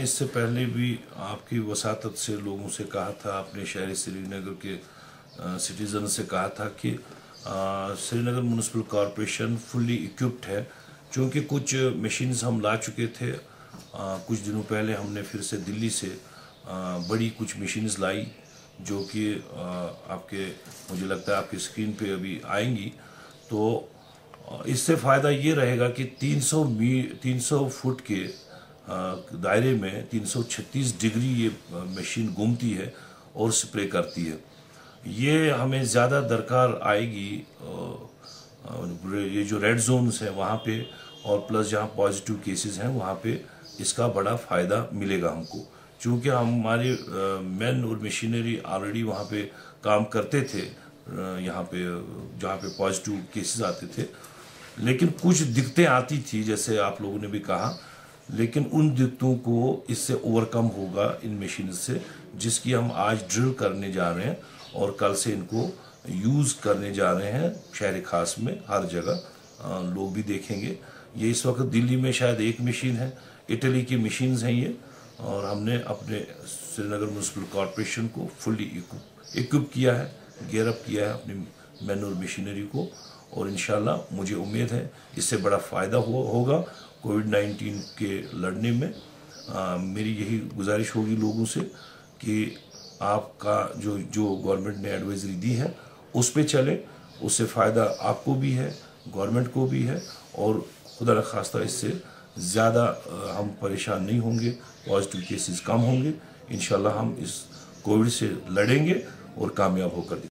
इससे पहले भी आपकी वसातत से लोगों से कहा था, अपने शहर श्रीनगर के सिटीज़न से कहा था कि Srinagar municipal corporation fully equipped है, क्योंकि कुछ मशीन्स हम ला चुके थे। कुछ दिनों पहले हमने फिर से दिल्ली से बड़ी कुछ मशीन्स लाई, जो कि आपके मुझे लगता है आपकी स्क्रीन पे अभी आएंगी। तो इससे फ़ायदा ये रहेगा कि 300 फुट के दायरे में 336 डिग्री ये मशीन घूमती है और स्प्रे करती है। ये हमें ज़्यादा दरकार आएगी ये जो रेड जोन्स हैं वहाँ पे, और प्लस जहाँ पॉजिटिव केसेस हैं वहाँ पे इसका बड़ा फ़ायदा मिलेगा हमको, क्योंकि हमारे मैन और मशीनरी ऑलरेडी वहाँ पे काम करते थे यहाँ पे जहाँ पे पॉजिटिव केसेस आते थे। लेकिन कुछ दिक्कतें आती थी, जैसे आप लोगों ने भी कहा, लेकिन उन दिक्कतों को इससे ओवरकम होगा इन मशीन से, जिसकी हम आज ड्रिल करने जा रहे हैं और कल से इनको यूज़ करने जा रहे हैं शहर खास में हर जगह। लोग भी देखेंगे। ये इस वक्त दिल्ली में शायद एक मशीन है, इटली की मशीन्स हैं ये, और हमने अपने श्रीनगर म्यूनिसिपल कॉरपोरेशन को फुल्ली इक्विप किया है, गियर अप किया है अपनी मैनुअल मशीनरी को, और इंशाल्लाह मुझे उम्मीद है इससे बड़ा फ़ायदा होगा कोविड-19 के लड़ने में। मेरी यही गुजारिश होगी लोगों से कि आपका जो गवर्नमेंट ने एडवाइजरी दी है उस पे चले, उससे फ़ायदा आपको भी है, गवर्नमेंट को भी है, और खुदा न खास्ता इससे ज़्यादा हम परेशान नहीं होंगे, पॉजिटिव केसेस कम होंगे। इंशाल्लाह हम इस कोविड से लड़ेंगे और कामयाब होकर